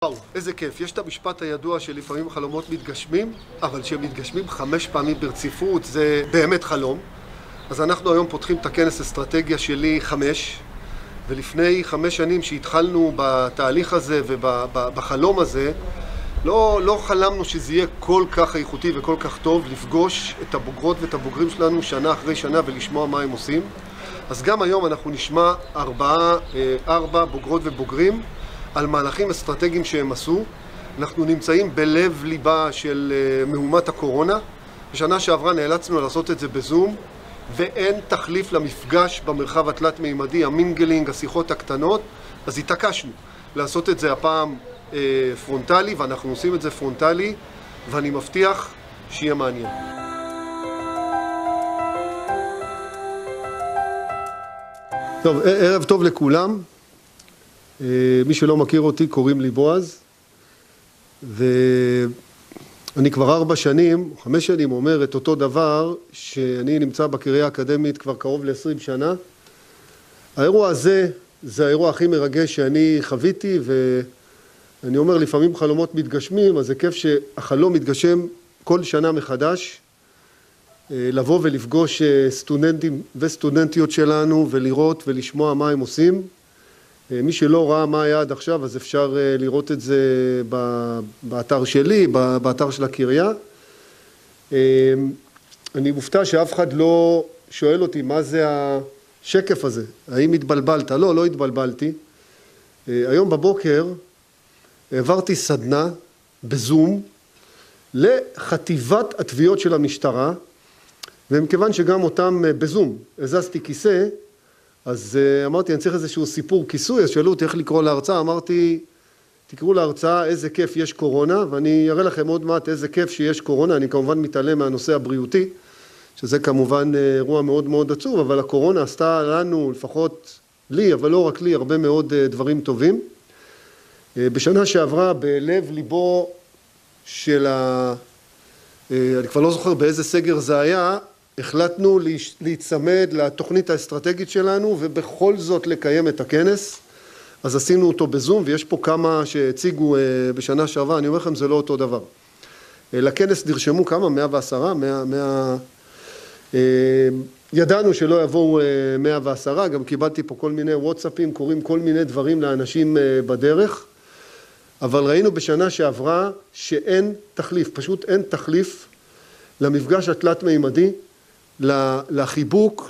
איזה כיף. יש את המשפט הידוע שלפעמים חלומות מתגשמים, אבל שהם מתגשמים 5 פעמים ברציפות, זה באמת חלום. אז אנחנו היום פותחים את הכנס אסטרטגיה שלי 5, ולפני 5 שנים שהתחלנו בתהליך הזה ובחלום הזה, לא חלמנו שזה יהיה כל כך איכותי וכל כך טוב לפגוש את הבוגרות ואת הבוגרים שלנו שנה אחרי שנה ולשמוע מה הם עושים. אז גם היום אנחנו נשמע 4 בוגרות ובוגרים על מהלכים אסטרטגיים שהם עשו. אנחנו נמצאים בלב ליבה של מהומת הקורונה. בשנה שעברה נאלצנו לעשות את זה בזום, ואין תחליף למפגש במרחב התלת-מימדי, המינגלינג, השיחות הקטנות, אז התעקשנו לעשות את זה הפעם פרונטלי, ואנחנו עושים את זה פרונטלי, ואני מבטיח שיהיה מעניין. טוב, ערב טוב לכולם. מי שלא מכיר אותי, קוראים לי בועז, ואני כבר 4 שנים, 5 שנים אומר את אותו דבר, שאני נמצא בקריה האקדמית כבר קרוב ל-20 שנה. האירוע הזה, זה האירוע הכי מרגש שאני חוויתי, ואני אומר לפעמים חלומות מתגשמים, אז זה כיף שהחלום מתגשם כל שנה מחדש, לבוא ולפגוש סטודנטים וסטודנטיות שלנו, ולראות ולשמוע מה הם עושים. מי שלא ראה מה היה עד עכשיו, אז אפשר לראות את זה באתר שלי, באתר של הקריה. אני מופתע שאף אחד לא שואל אותי מה זה השקף הזה, האם התבלבלת? לא התבלבלתי. היום בבוקר העברתי סדנה בזום לחטיבת התביעות של המשטרה, ומכיוון שגם אותם בזום הזזתי כיסא, אז אמרתי, אני צריך איזשהו סיפור כיסוי, אז שאלו אותי איך לקרוא להרצאה, אמרתי, תקראו להרצאה איזה כיף יש קורונה, ואני אראה לכם עוד מעט איזה כיף שיש קורונה, אני כמובן מתעלם מהנושא הבריאותי, שזה כמובן אירוע מאוד מאוד עצוב, אבל הקורונה עשתה לנו, לפחות לי, אבל לא רק לי, הרבה מאוד דברים טובים. בשנה שעברה, בלב ליבו של אני כבר לא זוכר באיזה סגר זה היה, החלטנו להצמד לתוכנית האסטרטגית שלנו ובכל זאת לקיים את הכנס. אז עשינו אותו בזום, ויש פה כמה שהציגו בשנה שעברה, אני אומר לכם זה לא אותו דבר. לכנס נרשמו כמה? 110? ידענו שלא יבואו 110, גם קיבלתי פה כל מיני וואטסאפים, קוראים כל מיני דברים לאנשים בדרך, אבל ראינו בשנה שעברה שאין תחליף, פשוט אין תחליף למפגש התלת-מימדי, לחיבוק,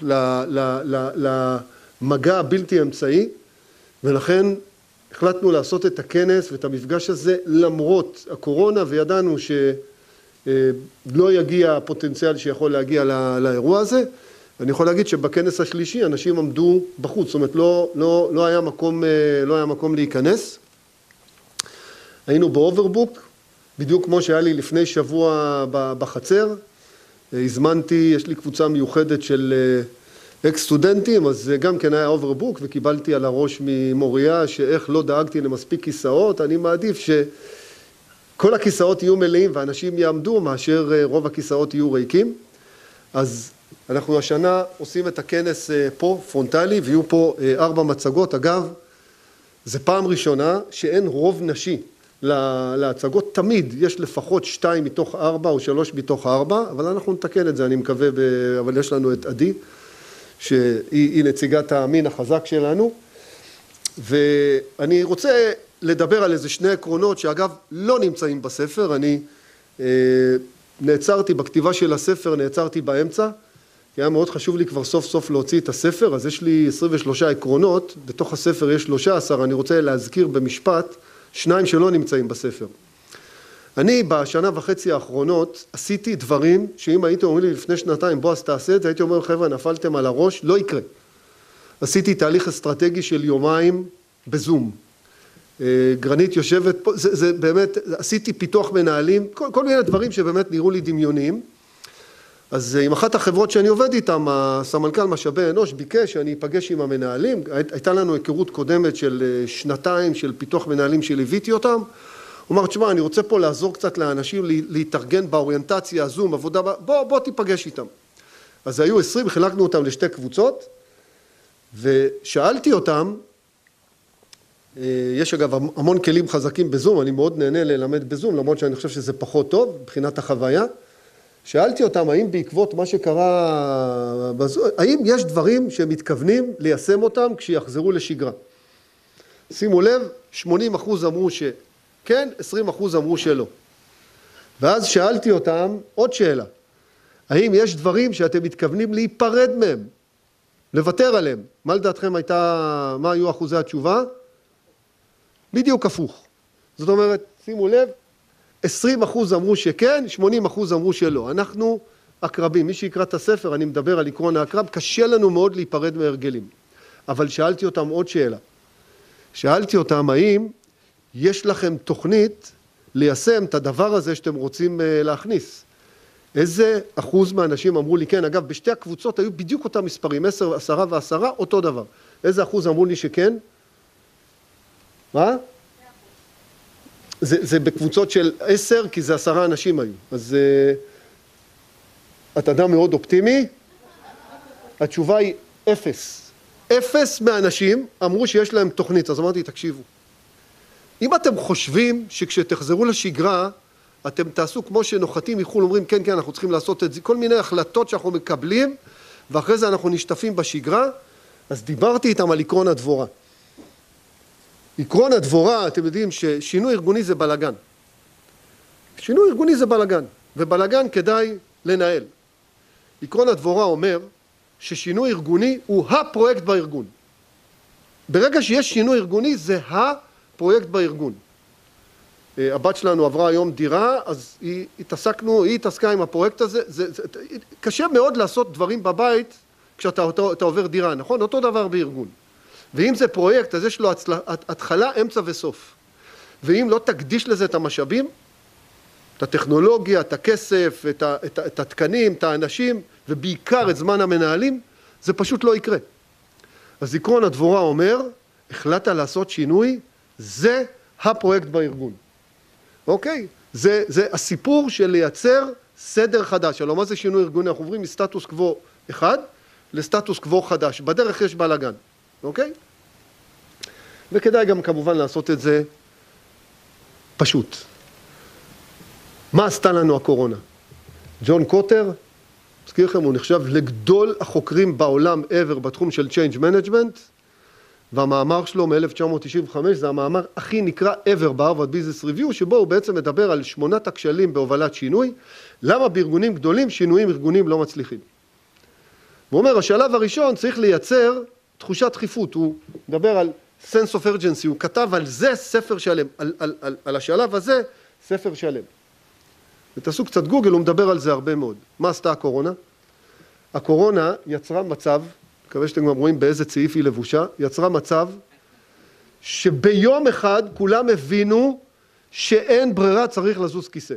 למגע הבלתי אמצעי, ולכן החלטנו לעשות את הכנס ואת המפגש הזה למרות הקורונה, וידענו שלא יגיע הפוטנציאל שיכול להגיע לאירוע הזה. ואני יכול להגיד שבכנס השלישי אנשים עמדו בחוץ, זאת אומרת לא היה מקום להיכנס. היינו באוברבוק, בדיוק כמו שהיה לי לפני שבוע בחצר. הזמנתי, יש לי קבוצה מיוחדת של אקס-סטודנטים, אז גם כן היה אוברבוק, וקיבלתי על הראש ממוריה שאיך לא דאגתי למספיק כיסאות. אני מעדיף שכל הכיסאות יהיו מלאים ואנשים יעמדו, מאשר רוב הכיסאות יהיו ריקים. אז אנחנו השנה עושים את הכנס פה, פרונטלי, ויהיו פה 4 מצגות. אגב, זה פעם ראשונה שאין רוב נשי להצגות, תמיד יש לפחות 2 מתוך 4 או 3 מתוך 4, אבל אנחנו נתקן את זה, אני מקווה, אבל יש לנו את עדי, שהיא נציגת המין החזק שלנו, ואני רוצה לדבר על איזה 2 עקרונות שאגב לא נמצאים בספר. אני נעצרתי בכתיבה של הספר, נעצרתי באמצע, כי היה מאוד חשוב לי כבר סוף סוף להוציא את הספר, אז יש לי 23 עקרונות, בתוך הספר יש 13, אני רוצה להזכיר במשפט 2 שלא נמצאים בספר. אני בשנה וחצי האחרונות עשיתי דברים שאם הייתם אומרים לי לפני 2 בועז תעשה את זה, הייתי אומר חבר'ה נפלתם על הראש, לא יקרה. עשיתי תהליך אסטרטגי של 2 ימים בזום. גרנית יושבת פה, זה באמת, עשיתי פיתוח מנהלים, כל מיני דברים שבאמת נראו לי דמיוניים. אז עם אחת החברות שאני עובד איתם, הסמנכ"ל משאבי אנוש ביקש שאני אפגש עם המנהלים, הייתה לנו היכרות קודמת של 2 של פיתוח מנהלים שליוויתי אותם. הוא אמר, תשמע, אני רוצה פה לעזור קצת לאנשים להתארגן באוריינטציה, הזום, עבודה, בוא תיפגש איתם. אז היו 20, חילקנו אותם ל2 קבוצות, ושאלתי אותם, יש אגב המון כלים חזקים בזום, אני מאוד נהנה ללמד בזום, למרות שאני חושב שזה פחות טוב, מבחינת החוויה. שאלתי אותם, האם בעקבות מה שקרה בזום, האם יש דברים שהם מתכוונים ליישם אותם כשיחזרו לשגרה? שימו לב, 80% אמרו שכן, 20% אמרו שלא. ואז שאלתי אותם עוד שאלה, האם יש דברים שאתם מתכוונים להיפרד מהם, לוותר עליהם? מה לדעתכם מה היו אחוזי התשובה? בדיוק הפוך. זאת אומרת, שימו לב, 20% אמרו שכן, 80% אמרו שלא. אנחנו אקרבים. מי שיקרא את הספר, אני מדבר על עקרון האקרב, קשה לנו מאוד להיפרד מהרגלים. אבל שאלתי אותם עוד שאלה. שאלתי אותם, האם יש לכם תוכנית ליישם את הדבר הזה שאתם רוצים להכניס? איזה אחוז מהאנשים אמרו לי כן? אגב, בשתי הקבוצות היו בדיוק אותם מספרים, 10, 10 ו10, אותו דבר. איזה אחוז אמרו לי שכן? מה? זה בקבוצות של 10, כי זה 10 אנשים היו. אז אתה אדם מאוד אופטימי. התשובה היא 0. 0 מהאנשים אמרו שיש להם תוכנית. אז אמרתי, תקשיבו. אם אתם חושבים שכשתחזרו לשגרה, אתם תעשו כמו שנוחתים מחול, אומרים, כן, כן, אנחנו צריכים לעשות את זה, כל מיני החלטות שאנחנו מקבלים, ואחרי זה אנחנו נשתפים בשגרה, אז דיברתי איתם על עקרון הדבורה. עקרון הדבורה, אתם יודעים ששינוי ארגוני זה בלגן. שינוי ארגוני זה בלגן, ובלגן כדאי לנהל. עקרון הדבורה אומר ששינוי ארגוני הוא הפרויקט בארגון. ברגע שיש שינוי ארגוני זה הפרויקט בארגון. הבת שלנו עברה היום דירה, אז היא התעסקה עם הפרויקט הזה. קשה מאוד לעשות דברים בבית כשאתה עובר דירה, נכון? אותו דבר בארגון. ואם זה פרויקט, אז יש לו התחלה, אמצע וסוף. ואם לא תקדיש לזה את המשאבים, את הטכנולוגיה, את הכסף, את התקנים, את האנשים, ובעיקר את זמן המנהלים, זה פשוט לא יקרה. אז עקרון הדבורה אומר, החלטת לעשות שינוי, זה הפרויקט בארגון. אוקיי? זה הסיפור של לייצר סדר חדש. הלוא מה זה שינוי ארגוני? אנחנו עוברים מסטטוס קוו אחד לסטטוס קוו חדש. בדרך יש בלגן. אוקיי? וכדאי גם כמובן לעשות את זה פשוט. מה עשתה לנו הקורונה? ג'ון קוטר, מזכיר לכם, הוא נחשב לגדול החוקרים בעולם ever בתחום של Change Management, והמאמר שלו מ-1995 זה המאמר הכי נקרא ever בהרווארד ביזנס ריוויו, שבו הוא בעצם מדבר על 8 הכשלים בהובלת שינוי, למה בארגונים גדולים שינויים ארגונים לא מצליחים. הוא אומר, השלב הראשון צריך לייצר תחושת דחיפות, הוא מדבר על sense of urgency, הוא כתב על זה ספר שלם, על השלב הזה ספר שלם. ותעשו קצת גוגל, הוא מדבר על זה הרבה מאוד. מה עשתה הקורונה? הקורונה יצרה מצב, מקווה שאתם גם רואים באיזה צעיף היא לבושה, יצרה מצב שביום אחד כולם הבינו שאין ברירה, צריך לזוז כיסא.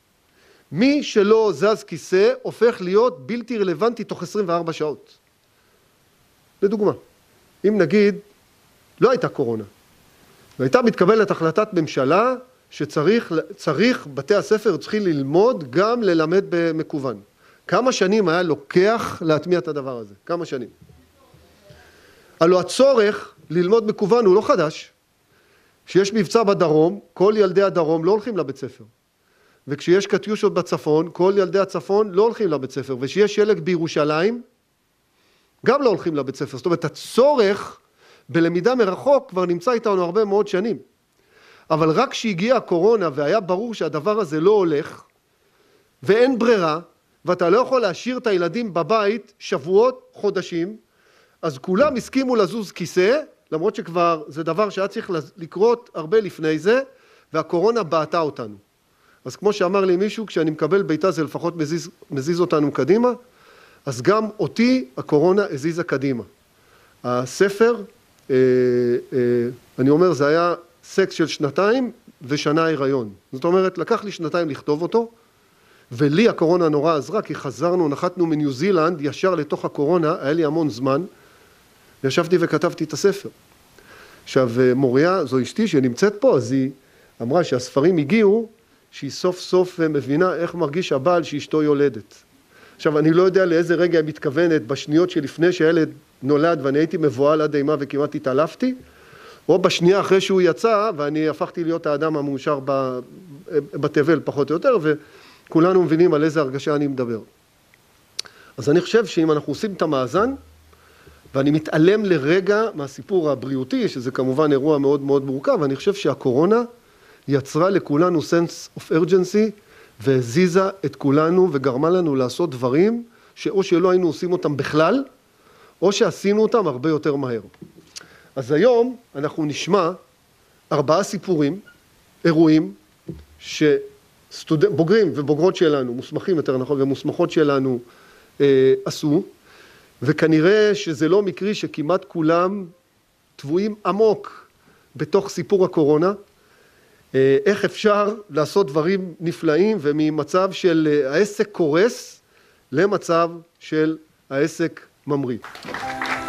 מי שלא זז כיסא הופך להיות בלתי רלוונטי תוך 24 שעות. לדוגמה, אם נגיד, לא הייתה קורונה, והייתה מתקבלת החלטת ממשלה שצריך, בתי הספר צריכים ללמוד גם ללמד במקוון. כמה שנים היה לוקח להטמיע את הדבר הזה? כמה שנים? הלוא הצורך ללמוד מקוון הוא לא חדש. כשיש מבצע בדרום, כל ילדי הדרום לא הולכים לבית ספר. וכשיש קטיושות בצפון, כל ילדי הצפון לא הולכים לבית ספר. וכשיש שלג בירושלים, גם לא הולכים לבית ספר. זאת אומרת, הצורך בלמידה מרחוק כבר נמצא איתנו הרבה מאוד שנים. אבל רק כשהגיעה הקורונה והיה ברור שהדבר הזה לא הולך, ואין ברירה, ואתה לא יכול להשאיר את הילדים בבית שבועות, חודשים, אז כולם הסכימו לזוז כיסא, למרות שכבר זה דבר שהיה צריך לקרות הרבה לפני זה, והקורונה בעטה אותנו. אז כמו שאמר לי מישהו, כשאני מקבל ביתה זה לפחות מזיז אותנו קדימה, אז גם אותי הקורונה הזיזה קדימה. הספר, אני אומר, זה היה סקס של 2 ושנה היריון. זאת אומרת, לקח לי 2 לכתוב אותו, ולי הקורונה נורא עזרה, כי חזרנו, נחתנו מניו זילנד, ישר לתוך הקורונה, היה לי המון זמן, וישבתי וכתבתי את הספר. עכשיו, מוריה, זו אשתי שנמצאת פה, אז היא אמרה שהספרים הגיעו, שהיא סוף סוף מבינה איך מרגיש הבעל שאשתו יולדת. עכשיו, אני לא יודע לאיזה רגע היא מתכוונת, בשניות שלפני שהילד נולד, ואני הייתי מבועל עד אימה וכמעט התעלפתי, או בשנייה אחרי שהוא יצא, ואני הפכתי להיות האדם המאושר בתבל פחות או יותר, וכולנו מבינים על איזה הרגשה אני מדבר. אז אני חושב שאם אנחנו עושים את המאזן, ואני מתעלם לרגע מהסיפור הבריאותי, שזה כמובן אירוע מאוד מאוד מורכב, אני חושב שהקורונה יצרה לכולנו sense of urgency, והזיזה את כולנו וגרמה לנו לעשות דברים, שאו שלא היינו עושים אותם בכלל, או שעשינו אותם הרבה יותר מהר. אז היום אנחנו נשמע 4 סיפורים, אירועים, שבוגרים ובוגרות שלנו, מוסמכים יותר נכון, ומוסמכות שלנו עשו, וכנראה שזה לא מקרי שכמעט כולם טבועים עמוק בתוך סיפור הקורונה, איך אפשר לעשות דברים נפלאים וממצב של העסק קורס למצב של העסק ממריא.